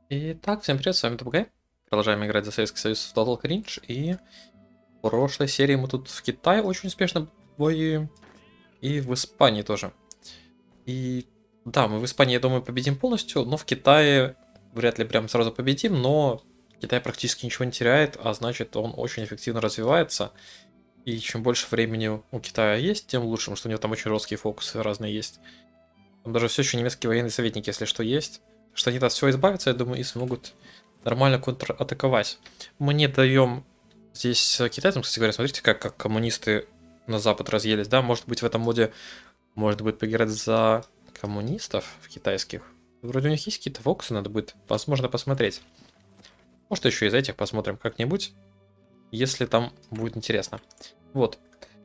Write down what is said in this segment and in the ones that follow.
Итак, всем привет, с вами ТПГ. Продолжаем играть за Советский Союз в Total Cringe. И в прошлой серии мы тут в Китае очень успешно воюем. И в Испании тоже. И да, мы в Испании, я думаю, победим полностью, но в Китае вряд ли прям сразу победим, но Китай практически ничего не теряет, а значит он очень эффективно развивается. И чем больше времени у Китая есть, тем лучше, потому что у него там очень жесткие фокусы разные есть. Там даже все еще немецкие военные советники, если что, есть. Что они от всего избавятся, я думаю, и смогут нормально контратаковать. Мы не даем здесь китайцам, кстати говоря, смотрите, как коммунисты на запад разъелись, да? Может быть, в этом моде можно будет поиграть за коммунистов китайских. Вроде у них есть какие-то фокусы, надо будет, возможно, посмотреть. Может, еще из этих посмотрим как-нибудь, если там будет интересно. Вот.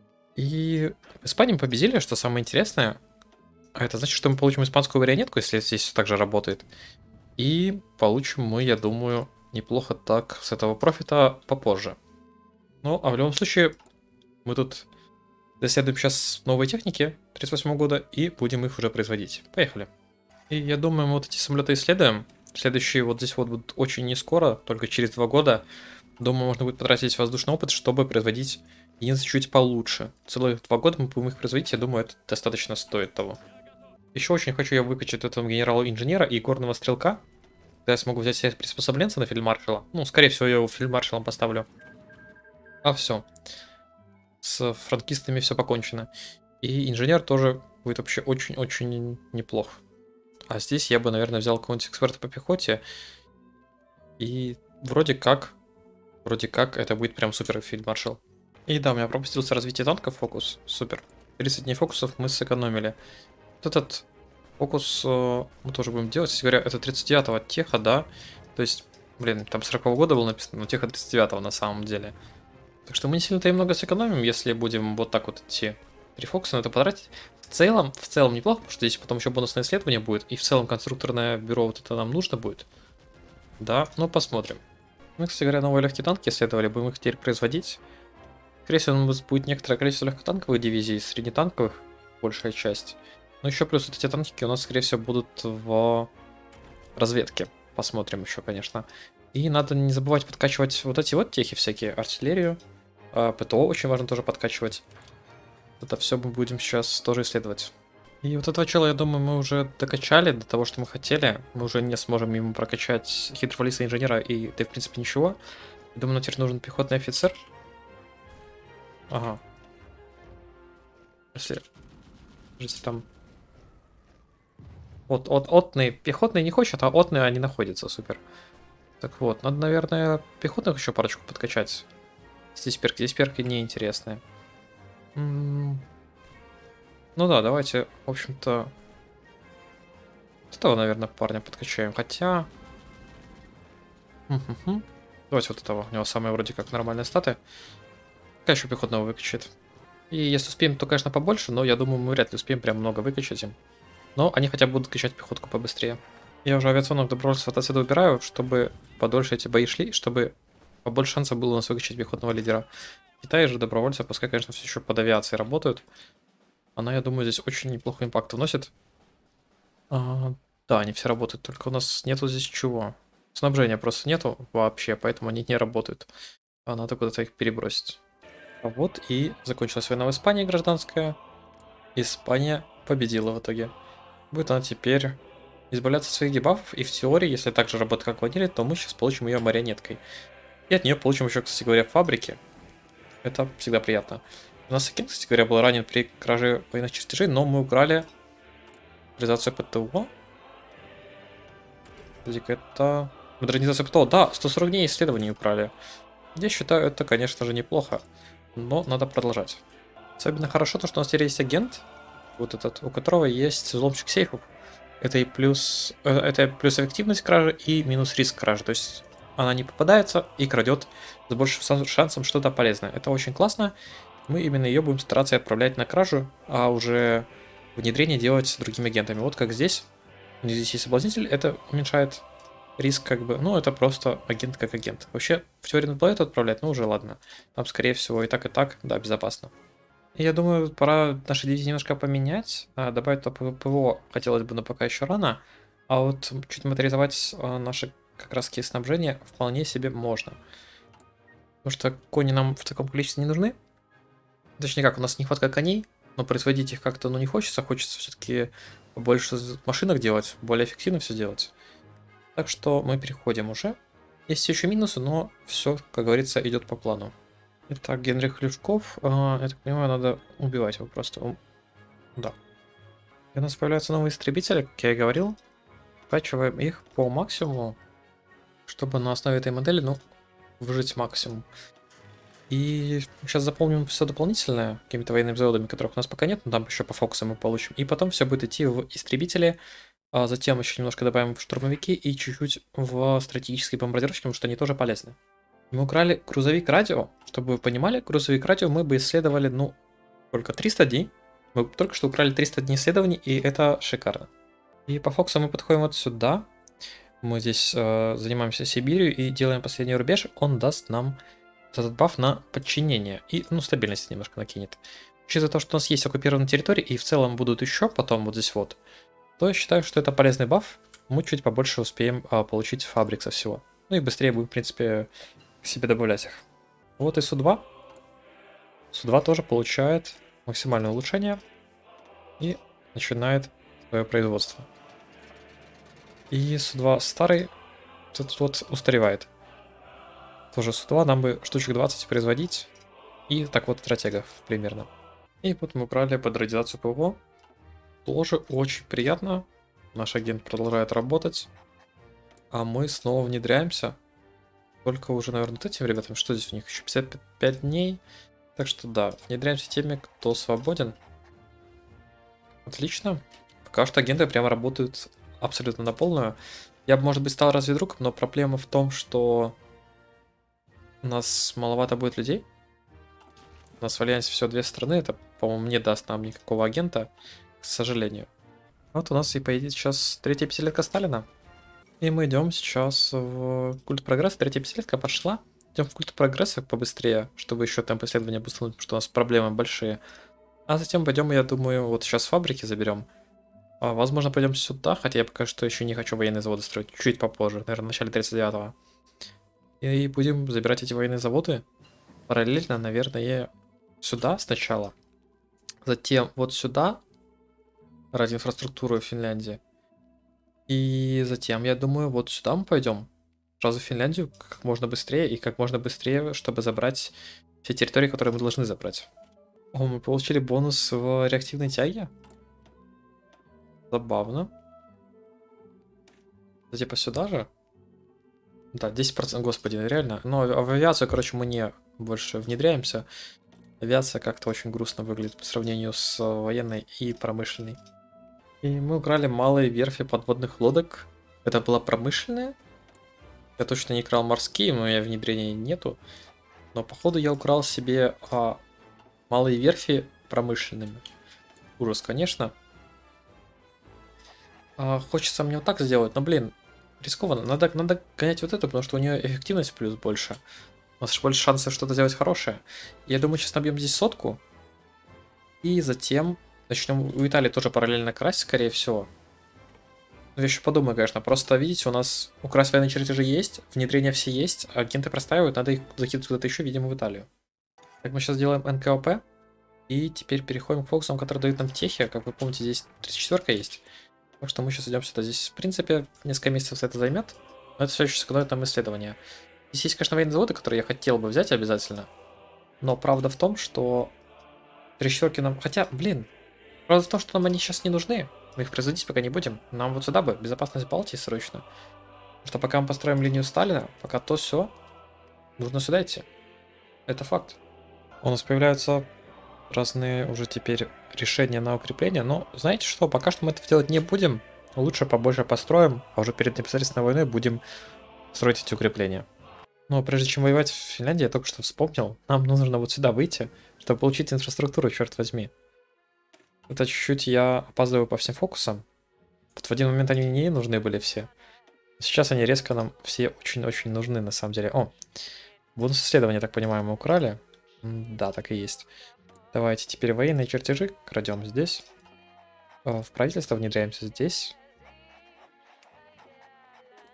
И в Испании мы победили, что самое интересное. А это значит, что мы получим испанскую варионетку, если здесь все так же работает. И получим мы, я думаю, неплохо так с этого профита попозже. Ну, а в любом случае, мы тут доследуем сейчас новые техники 38 года и будем их уже производить. Поехали. И я думаю, мы вот эти самолеты исследуем. Следующие вот здесь вот будут очень не скоро, только через 2 года. Думаю, можно будет потратить воздушный опыт, чтобы производить единицы чуть получше. Целых 2 года мы будем их производить, я думаю, это достаточно стоит того. Еще очень хочу я выкачать этого генерала-инженера и горного стрелка. Тогда я смогу взять себе приспособленца на фельдмаршала. Ну, скорее всего, я его фельдмаршалом поставлю. А все. С франкистами все покончено. И инженер тоже будет вообще очень-очень неплох. А здесь я бы, наверное, взял какого-нибудь эксперта по пехоте. И вроде как это будет прям супер фельдмаршал. И да, у меня пропустился развитие танков фокус. Супер. 30 дней фокусов мы сэкономили. Вот этот фокус мы тоже будем делать. Кстати говоря, это 39-го теха, да? То есть, блин, там 40-го года было написано, но теха 39-го на самом деле. Так что мы не сильно-то и много сэкономим, если будем вот так вот идти. 3 фокуса на это потратить. В целом неплохо, потому что здесь потом еще бонусное исследование будет. И в целом конструкторное бюро вот это нам нужно будет. Да, ну посмотрим. Мы, кстати говоря, новые легкие танки исследовали, будем их теперь производить. Скорее всего, у нас будет некоторое количество легкотанковых дивизий, среднетанковых, большая часть. Ну еще плюс вот эти танки у нас, скорее всего, будут в разведке. Посмотрим еще, конечно. И надо не забывать подкачивать вот эти вот техи всякие, артиллерию. ПТО очень важно тоже подкачивать. Это все мы будем сейчас тоже исследовать. И вот этого чела, я думаю, мы уже докачали до того, что мы хотели. Мы уже не сможем ему прокачать хитрофолиса инженера и, да, в принципе, ничего. Думаю, нам теперь нужен пехотный офицер. Ага. Если там... Вот, отные, пехотные не хочет, а отные они находятся, супер. Так вот, надо, наверное, пехотных еще парочку подкачать. Здесь перки неинтересные. Ну да, давайте, в общем-то, вот этого, наверное, парня подкачаем. Хотя... Давайте вот этого, у него самые вроде как нормальные статы. Пока еще пехотного выкачает. И если успеем, то, конечно, побольше, но я думаю, мы вряд ли успеем прям много выкачать им. Но они хотя бы будут качать пехотку побыстрее. Я уже авиационных добровольцев отсюда убираю, чтобы подольше эти бои шли, чтобы побольше шансов было у нас выкачать пехотного лидера. В Китае же добровольцы, пускай, конечно, все еще под авиацией работают. Она, я думаю, здесь очень неплохой импакт вносит. Да, они все работают, только у нас нету здесь чего. Снабжения просто нету вообще, поэтому они не работают. Надо куда-то их перебросить. А вот и закончилась война в Испании гражданская. Испания победила в итоге. Будет она теперь избавляться от своих дебафов, и в теории, если так же работает, как планировали, то мы сейчас получим ее марионеткой. И от нее получим еще, кстати говоря, фабрики. Это всегда приятно. У нас Акин, кстати говоря, был ранен при краже военных чертежей, но мы украли модернизацию ПТО. Это модернизация ПТО. Да, 140 дней исследований украли. Я считаю, это, конечно же, неплохо, но надо продолжать. Особенно хорошо то, что у нас теперь есть агент, вот этот, у которого есть взломщик сейфов. Это и плюс эффективность кражи и минус риск кражи. То есть она не попадается и крадет с большим шансом что-то полезное. Это очень классно. Мы именно ее будем стараться отправлять на кражу, а уже внедрение делать с другими агентами. Вот как здесь. У них здесь есть соблазнитель, это уменьшает риск как бы. Ну, это просто агент как агент. Вообще, в теории надо было это отправлять, но уже ладно. Там, скорее всего, и так, да, безопасно. Я думаю, пора наши дивизии немножко поменять. Добавить ПВО хотелось бы, но пока еще рано. А вот чуть моторизовать наши как раз таки снабжение вполне себе можно. Потому что кони нам в таком количестве не нужны. Точнее как, у нас нехватка коней, но производить их как-то не хочется. Хочется все-таки больше машинок делать, более эффективно все делать. Так что мы переходим уже. Есть еще минусы, но все, как говорится, идет по плану. Итак, Генрих Лешков, я так понимаю, надо убивать его просто. Да. И у нас появляются новые истребители, как я и говорил. Качиваем их по максимуму, чтобы на основе этой модели, ну, выжить максимум. И сейчас заполним все дополнительное какими-то военными заводами, которых у нас пока нет, но там еще по фокусам мы получим. И потом все будет идти в истребители, а затем еще немножко добавим в штурмовики и чуть-чуть в стратегические бомбардировщики, потому что они тоже полезны. Мы украли грузовик радио. Чтобы вы понимали, грузовик радио мы бы исследовали, ну, только 300 дней. Мы только что украли 300 дней исследований, и это шикарно. И по фокусам мы подходим вот сюда. Мы здесь занимаемся Сибирью и делаем последний рубеж. Он даст нам этот баф на подчинение. И, ну, стабильность немножко накинет. Учитывая то, что у нас есть оккупированные территории, и в целом будут еще потом вот здесь вот, то я считаю, что это полезный баф. Мы чуть побольше успеем получить фабрик со всего. Ну и быстрее будем, в принципе, к себе добавлять их. Вот и Су-2. Су-2 тоже получает максимальное улучшение и начинает свое производство. И Су-2 старый тут вот устаревает. Тоже Су-2 нам бы штучек 20 производить. И так вот стратегов примерно. И вот мы убрали под радиацию ПВО. Тоже очень приятно. Наш агент продолжает работать. А мы снова внедряемся. Только уже, наверное, вот этим ребятам. Что здесь у них? Еще 55 дней. Так что да, внедряемся теми, кто свободен. Отлично. Пока что агенты прямо работают абсолютно на полную. Я бы, может быть, стал разведруком, но проблема в том, что у нас маловато будет людей. У нас в Альянсе всего 2 страны. Это, по-моему, не даст нам никакого агента, к сожалению. Вот у нас и поедет сейчас 3-я пятилетка Сталина. И мы идем сейчас в культ прогресса. 3-я пятилетка пошла. Идем в культ прогресса побыстрее, чтобы еще темп исследования обусловить, потому что у нас проблемы большие. А затем пойдем, я думаю, вот сейчас фабрики заберем. Возможно, пойдем сюда, хотя я пока что еще не хочу военные заводы строить. Чуть попозже, наверное, в начале 39-го. И будем забирать эти военные заводы. Параллельно, наверное, сюда сначала. Затем вот сюда, ради инфраструктуры Финляндии. И затем, я думаю, вот сюда мы пойдем. Сразу в Финляндию как можно быстрее. И как можно быстрее, чтобы забрать все территории, которые мы должны забрать. О, мы получили бонус в реактивной тяге. Забавно. Это типа сюда же? Да, 10%, господи, реально. Но в авиацию, короче, мы не больше внедряемся. Авиация как-то очень грустно выглядит по сравнению с военной и промышленной. И мы украли малые верфи подводных лодок. Это была промышленная. Я точно не крал морские, но я внедрения нету. Но походу я украл себе малые верфи промышленными. Ужас, конечно. Хочется мне вот так сделать, но, блин, рискованно. Надо гонять вот эту, потому что у нее эффективность плюс больше. У нас больше шансов что-то сделать хорошее. Я думаю, сейчас набьем здесь 100. И затем начнем у Италии тоже параллельно красть, скорее всего. Но я еще подумаю, конечно. Просто, видите, у нас украсть военные чертежи есть, внедрения все есть, агенты простаивают, надо их закидывать куда-то еще, видимо, в Италию. Так, мы сейчас делаем НКОП. И теперь переходим к фокусам, которые дают нам техи. Как вы помните, здесь 34-ка есть. Так что мы сейчас идем сюда. Здесь, в принципе, несколько месяцев это займет. Но это все еще сэкономит нам исследования. Здесь есть, конечно, военные заводы, которые я хотел бы взять обязательно. Но правда в том, что 34-ки нам... Хотя, блин, правда в том, что нам они сейчас не нужны. Мы их производить пока не будем. Нам вот сюда бы безопасность Балтии срочно. Потому что пока мы построим линию Сталина, пока то все, нужно сюда идти. Это факт. У нас появляются разные уже теперь решения на укрепление. Но знаете что, пока что мы это делать не будем. Лучше побольше построим, а уже перед непосредственной войной будем строить эти укрепления. Но прежде чем воевать в Финляндии, я только что вспомнил, нам нужно вот сюда выйти, чтобы получить инфраструктуру, черт возьми. Это чуть-чуть я опаздываю по всем фокусам. Вот в один момент они не нужны были все. Сейчас они резко нам все очень-очень нужны на самом деле. О, бонус исследования, так понимаю, мы украли. Да, так и есть. Давайте теперь военные чертежи крадем здесь. В правительство внедряемся здесь.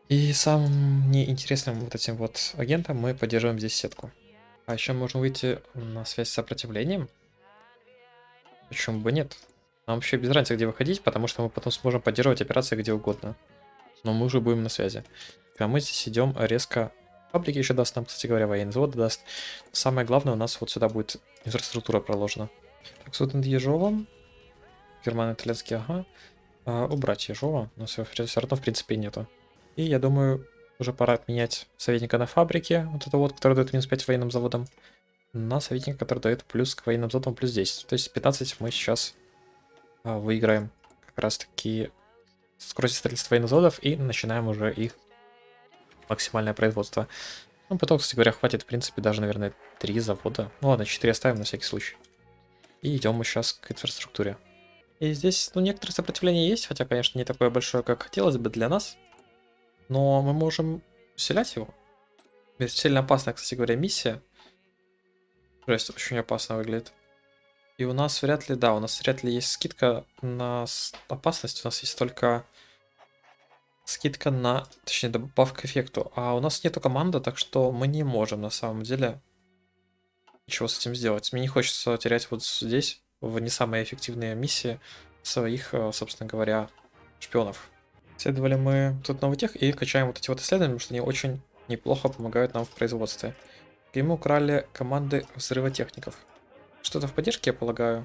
И самым неинтересным вот этим вот агентом мы поддерживаем здесь сетку. А еще можно выйти на связь с сопротивлением. Почему бы нет? Нам вообще без разницы, где выходить, потому что мы потом сможем поддерживать операции где угодно. Но мы уже будем на связи. А мы здесь идем резко. Фабрики еще даст нам, кстати говоря, военный завод даст. Самое главное, у нас вот сюда будет инфраструктура проложена. Так, суд над Ежовым. Германо-итальянский, ага. Убрать Ежова, но все равно в принципе нету. И я думаю, уже пора отменять советника на фабрике, вот это вот, который дает минус 5 военным заводам, на советника, который дает плюс к военным заводам плюс 10. То есть 15 мы сейчас выиграем как раз таки скорость строительства военных заводов и начинаем уже их максимальное производство. Ну, потом, кстати говоря, хватит, в принципе, даже, наверное, 3 завода. Ну ладно, 4 оставим на всякий случай. И идем мы сейчас к инфраструктуре. И здесь, ну, некоторое сопротивление есть, хотя, конечно, не такое большое, как хотелось бы для нас. Но мы можем усилять его. Это сильно опасная, кстати говоря, миссия. Жесть, очень опасно выглядит. И у нас вряд ли, да, у нас вряд ли есть скидка на опасность. У нас есть только скидка на, точнее, добавка к эффекту. А у нас нету команды, так что мы не можем на самом деле ничего с этим сделать. Мне не хочется терять вот здесь, в не самые эффективные миссии, своих, собственно говоря, шпионов. Исследовали мы тут новый тех и качаем вот эти вот исследования, потому что они очень неплохо помогают нам в производстве. И мы украли команды взрывотехников. Что-то в поддержке, я полагаю.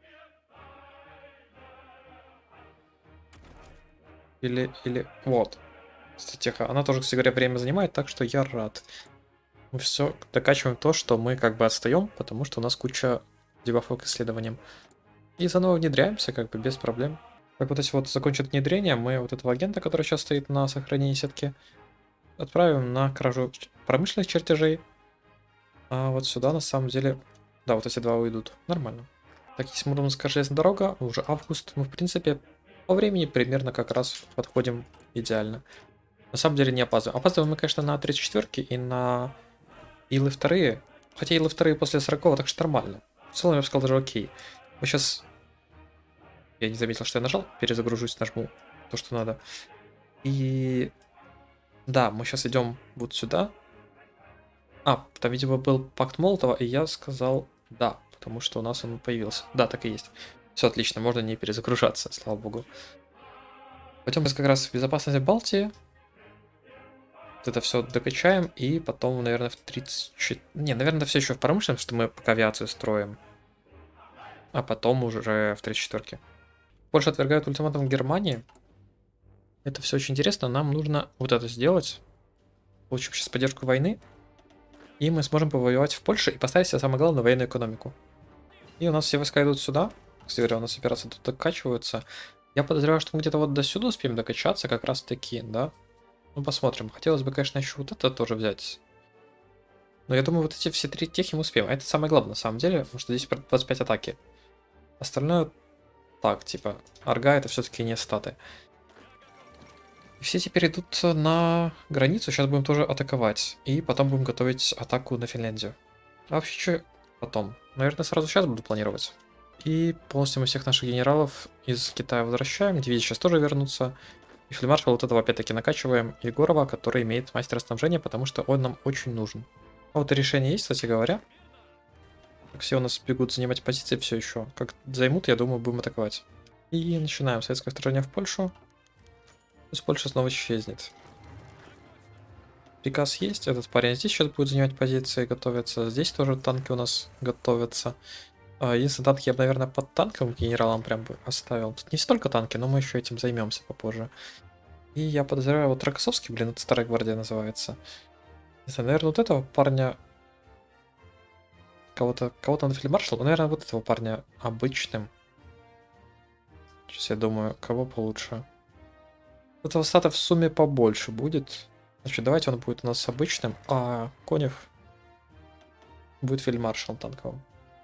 Или... Вот. Теха. Она тоже, кстати говоря, время занимает, так что я рад. Мы все докачиваем то, что мы как бы отстаем, потому что у нас куча дебафов к исследованиям. И заново внедряемся, как бы без проблем. Как вот эти вот закончат внедрение, мы вот этого агента, который сейчас стоит на сохранении сетки, отправим на кражу промышленных чертежей. А вот сюда на самом деле... Да, вот эти два уйдут. Нормально. Так, есть Мурманская железная дорога, уже август. Мы, в принципе, по времени примерно как раз подходим идеально. На самом деле не опаздываем. Опаздываем мы, конечно, на 34-ки и на Илы вторые. Хотя Илы вторые после 40, так что нормально. В целом, я бы сказал, даже окей. Мы сейчас... Я не заметил, что я нажал. Перезагружусь, нажму то, что надо. И... Да, мы сейчас идем вот сюда. А, там, видимо, был пакт Молотова, и я сказал да, потому что у нас он появился. Да, так и есть. Все отлично, можно не перезагружаться, слава богу. Пойдем как раз в безопасность Балтии. Вот это все докачаем, и потом, наверное, в 34... Не, наверное, все еще в промышленном, что мы пока авиацию строим. А потом уже в 34-ке. Польша отвергает ультиматум Германии. Это все очень интересно, нам нужно вот это сделать. Получим сейчас поддержку войны. И мы сможем повоевать в Польше и поставить себе, самое главное, военную экономику. И у нас все войска идут сюда. Кстати говоря, у нас операции тут докачиваются. Я подозреваю, что мы где-то вот до сюда успеем докачаться, как раз таки, да? Ну, посмотрим. Хотелось бы, конечно, еще вот это тоже взять. Но я думаю, вот эти все 3 техи мы успеем. А это самое главное, на самом деле, потому что здесь 25 атаки. Остальное, так, типа, арга это все-таки не статы. И все теперь идут на границу, сейчас будем тоже атаковать. И потом будем готовить атаку на Финляндию. А вообще, что потом? Наверное, сразу сейчас буду планировать. И полностью мы всех наших генералов из Китая возвращаем. Дивизии сейчас тоже вернутся. И фельдмаршал вот этого опять-таки накачиваем. Егорова, который имеет мастера снабжения, потому что он нам очень нужен. А вот и решение есть, кстати говоря. Все у нас бегут занимать позиции все еще. Как займут, я думаю, будем атаковать. И начинаем советское вторжение в Польшу. Пусть Польша снова исчезнет. Приказ есть. Этот парень здесь сейчас будет занимать позиции, готовиться. Здесь тоже танки у нас готовятся. Если танки я бы, наверное, под танковым генералом прям бы оставил. Тут не столько танки, но мы еще этим займемся попозже. И я подозреваю, вот Рокоссовский, блин, это Старая Гвардия называется. Не знаю, наверное, вот этого парня... Кого-то на фельдмаршал. Наверное, вот этого парня обычным. Сейчас я думаю, кого получше. Этого стата в сумме побольше будет. Значит, давайте он будет у нас обычным, а Конев будет фельдмаршалом танковым.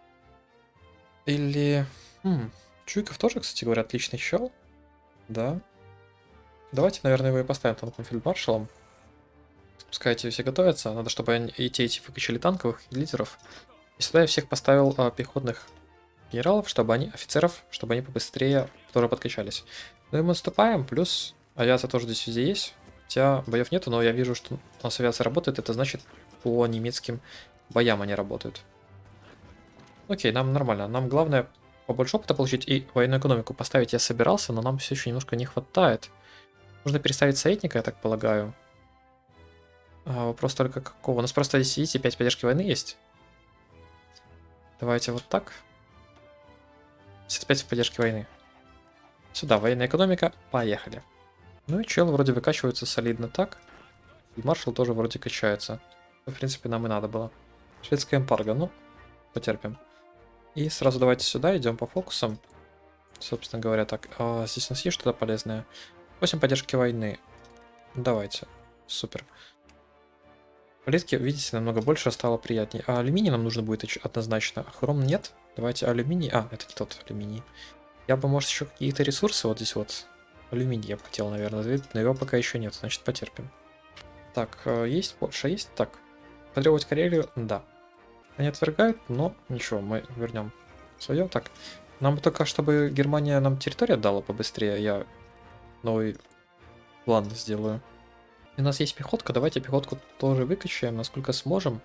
Или... Чуйков тоже, кстати говоря, отличный чел. Да. Давайте, наверное, его и поставим танковым фельдмаршалом. Пускай эти все готовятся. Надо, чтобы они, эти выкачали танковых лидеров. И сюда я всех поставил пехотных генералов, чтобы они, офицеров, чтобы они побыстрее тоже подкачались. Ну и мы наступаем, плюс авиация тоже здесь везде есть. Хотя боев нету, но я вижу, что у нас авиация работает. Это значит, по немецким боям они работают. Окей, нам нормально. Нам главное побольше опыта получить и военную экономику поставить я собирался, но нам все еще немножко не хватает. Нужно переставить советника, я так полагаю. Вопрос только какого? У нас просто здесь, видите, 5 поддержки войны есть. Давайте вот так. 55 в поддержке войны. Сюда, военная экономика, поехали. Ну и чел вроде выкачивается солидно так. И маршал тоже вроде качается. В принципе, нам и надо было. Шведская эмбарго, ну, потерпим. И сразу давайте сюда, идем по фокусам. Собственно говоря, так, здесь у нас есть что-то полезное. 8 поддержки войны. Давайте, супер. Плитки, видите, намного больше, стало приятнее. А алюминий нам нужно будет однозначно. А хром нет. Давайте алюминий. А, это не тот алюминий. Я бы, может, еще какие-то ресурсы вот здесь вот. Алюминий я бы хотел, наверное, но его пока еще нет, значит, потерпим. Так, есть Польша, есть? Так, потребовать Карелию? Да. Они отвергают, но ничего, мы вернем свое. Так, нам бы только, чтобы Германия нам территорию отдала побыстрее, я новый план сделаю. У нас есть пехотка, давайте пехотку тоже выкачаем, насколько сможем.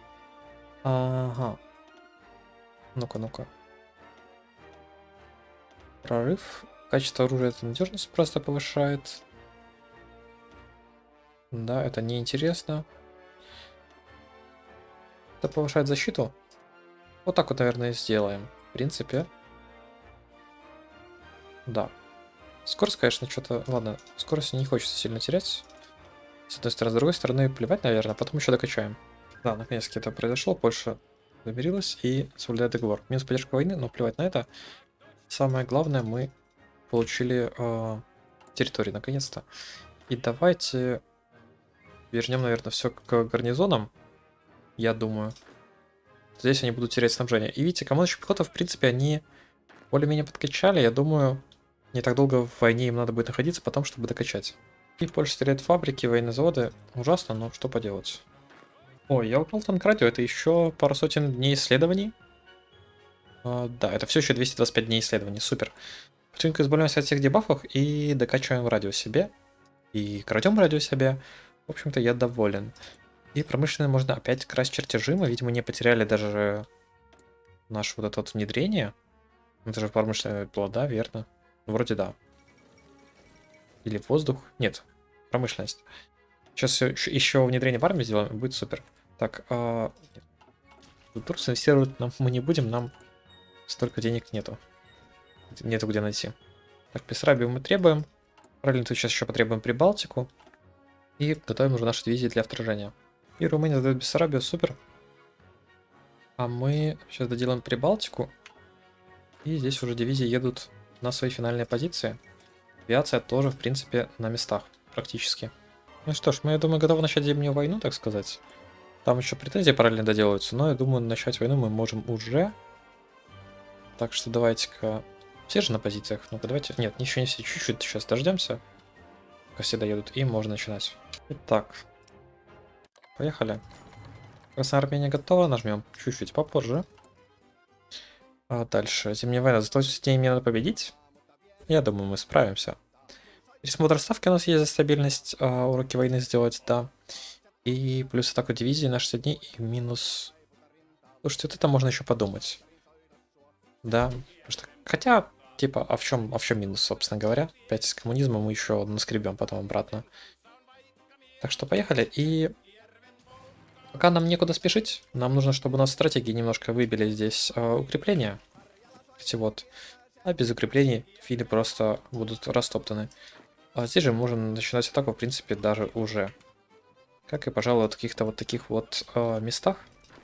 Ага. Ну-ка, ну-ка. Прорыв. Качество оружия, это надежность просто повышает. Да, это неинтересно. Это повышает защиту. Вот так вот, наверное, и сделаем. В принципе. Да. Скорость, конечно, что-то... Ладно, скорость не хочется сильно терять. С одной стороны, с другой стороны, плевать, наверное, потом еще докачаем. Да, наконец-таки это произошло. Польша замирилась и соблюдает договор. Минус поддержка войны, но плевать на это. Самое главное, мы получили территорию, наконец-то. И давайте вернем, наверное, все к гарнизонам. Я думаю. Здесь они будут терять снабжение. И видите, командующие пехота, в принципе, они более-менее подкачали. Я думаю, не так долго в войне им надо будет находиться, потом, чтобы докачать. И Польша теряет фабрики, военные заводы. Ужасно, но что поделать. Ой, я упал в Танкрадио. Это еще пару сотен дней исследований. Да, это все еще 225 дней исследований. Супер. Потихоньку избавляемся от всех дебафов и докачиваем радио себе. И крадем радио себе. В общем-то, я доволен. И промышленно можно опять красть чертежи. Мы, видимо, не потеряли даже наше вот это вот внедрение. Это же промышленная была, да, верно? Вроде да. Или воздух? Нет, промышленность. Сейчас еще внедрение в армию сделаем, будет супер. Так, Турцию инвестировать мы не будем, нам столько денег нету. Нету где найти. Так, Бессарабию мы требуем. Правильно, тут сейчас еще потребуем Прибалтику. И готовим уже наши дивизии для вторжения. И Румыния сдает Бессарабию, супер. А мы сейчас доделаем Прибалтику. И здесь уже дивизии едут на свои финальные позиции. Авиация тоже, в принципе, на местах, практически. Ну что ж, мы, я думаю, готовы начать зимнюю войну, так сказать. Там еще претензии параллельно доделаются, но я думаю, начать войну мы можем уже. Так что давайте-ка... Все же на позициях? Ну-ка, давайте... Нет, еще не все, чуть-чуть сейчас дождемся. Пока все доедут, и можно начинать. Итак. Поехали. Красная Армения готова, нажмем чуть-чуть попозже. А дальше. Зимняя война. За 180 дней мне надо победить. Я думаю, мы справимся. Пересмотр ставки у нас есть за стабильность. Уроки войны сделать, да. И плюс атаку дивизии на 60 дней и минус... Слушайте, вот это можно еще подумать. Да, потому что... Хотя, типа, а в чем минус, собственно говоря? Опять с коммунизмом мы еще наскребем потом обратно. Так что поехали. И пока нам некуда спешить. Нам нужно, чтобы у нас стратегии немножко выбили здесь укрепления. Эти вот. А без укреплений фили просто будут растоптаны. А здесь же можем начинать атаку, в принципе, даже уже. Как и, пожалуй, в каких-то вот таких вот местах.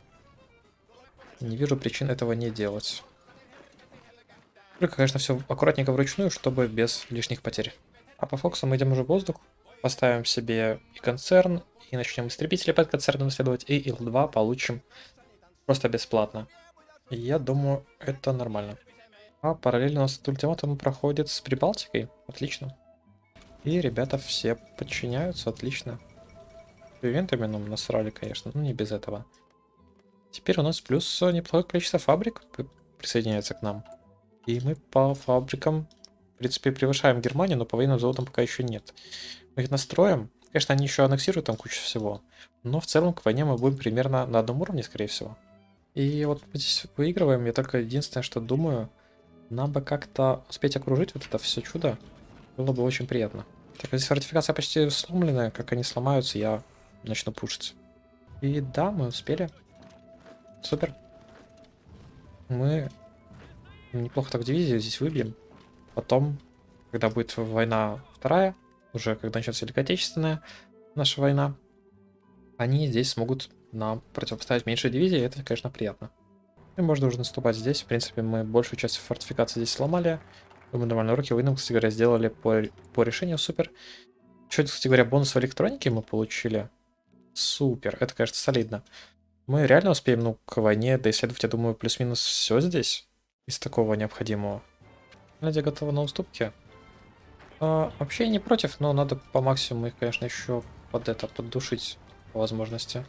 Не вижу причин этого не делать. Только, конечно, все аккуратненько вручную, чтобы без лишних потерь. А по фокусу мы идем уже в воздух. Поставим себе и концерн, и начнем истребители под концерном исследовать, и Ил-2 получим просто бесплатно. И я думаю, это нормально. А параллельно у нас этот ультиматум проходит с Прибалтикой. Отлично. И ребята все подчиняются, отлично. Ивентами нам насрали, конечно, но не без этого. Теперь у нас плюс неплохое количество фабрик присоединяется к нам. И мы по фабрикам, в принципе, превышаем Германию, но по военным заводам пока еще нет. Мы их настроим. Конечно, они еще аннексируют там кучу всего, но в целом к войне мы будем примерно на одном уровне, скорее всего. И вот мы здесь выигрываем, я только единственное, что думаю, нам бы как-то успеть окружить вот это все чудо, было бы очень приятно. Так, здесь фортификация почти сломленная, как они сломаются, я начну пушить. И да, мы успели. Супер. Мы неплохо так дивизию здесь выбьем. Потом, когда будет война вторая, уже когда начнется Великая Отечественная наша война, они здесь смогут нам противопоставить меньше дивизии, и это, конечно, приятно. И можно уже наступать здесь. В принципе, мы большую часть фортификации здесь сломали. Мы нормально уроки военным, кстати говоря, сделали по решению. Супер. Еще, кстати говоря, бонус в электронике мы получили. Супер. Это, конечно, солидно. Мы реально успеем, ну, к войне доисследовать, я думаю, плюс-минус все здесь из такого необходимого. Надя готова на уступки. Вообще я не против, но надо по максимуму их, конечно, еще поддушить по возможности.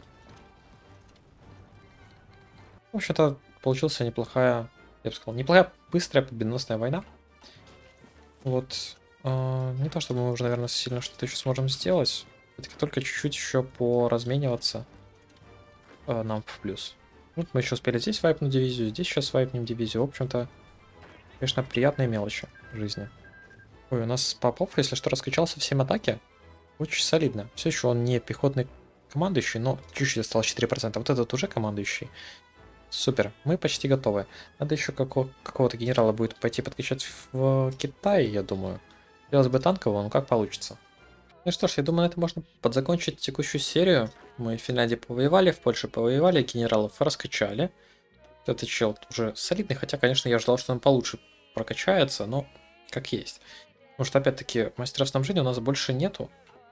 В общем-то, получилась неплохая, я бы сказал, неплохая, быстрая, победоносная война. Вот. Не то чтобы мы уже, наверное, сильно что-то еще сможем сделать. Все-таки только чуть-чуть еще поразмениваться нам в плюс. Вот мы еще успели здесь вайпнуть дивизию, здесь сейчас вайпнем дивизию. В общем-то, конечно, приятные мелочи в жизни. Ой, у нас Попов, если что, раскачался в 7 атаки. Очень солидно. Все еще он не пехотный командующий, но чуть-чуть осталось 4%. Вот этот уже командующий. Супер, мы почти готовы. Надо еще какого-то генерала будет пойти подкачать в Китае, я думаю. Хотелось бы танкового, но как получится. Ну что ж, я думаю, на этом можно подзакончить текущую серию. Мы в Финляндии повоевали, в Польше повоевали, генералов раскачали. Этот чел уже солидный, хотя, конечно, я ждал, что он получше прокачается, но как есть. Потому что, опять-таки, мастеров снабжения у нас больше нету.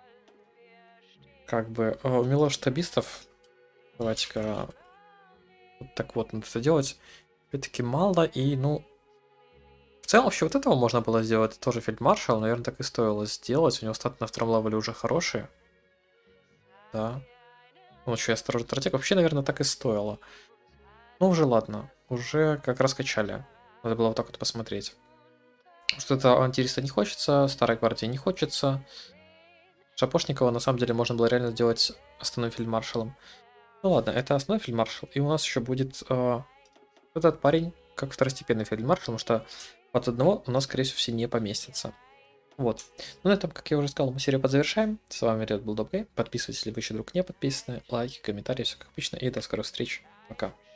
Как бы, у милоштабистов, давайте-ка, вот так вот надо это делать, опять-таки мало, и, ну, в целом, вообще, вот этого можно было сделать, это тоже фельдмаршал, наверное, так и стоило сделать, у него статы на втором левеле уже хорошие. Да. Ну, еще и осторожный стратег, вообще, наверное, так и стоило. Ну, уже ладно, уже как раскачали. Надо было вот так вот посмотреть. Что-то антириста не хочется, старой гвардии не хочется. Шапошникова на самом деле можно было реально сделать основным фельдмаршалом. Ну ладно, это основной фельдмаршал. И у нас еще будет этот парень как второстепенный фельдмаршал, потому что от одного у нас, скорее всего, все не поместятся. Вот. Ну на этом, как я уже сказал, мы серию подзавершаем. С вами Red Bull Dog. Подписывайтесь, если вы еще вдруг не подписаны. Лайки, комментарии, все как обычно. И до скорых встреч. Пока.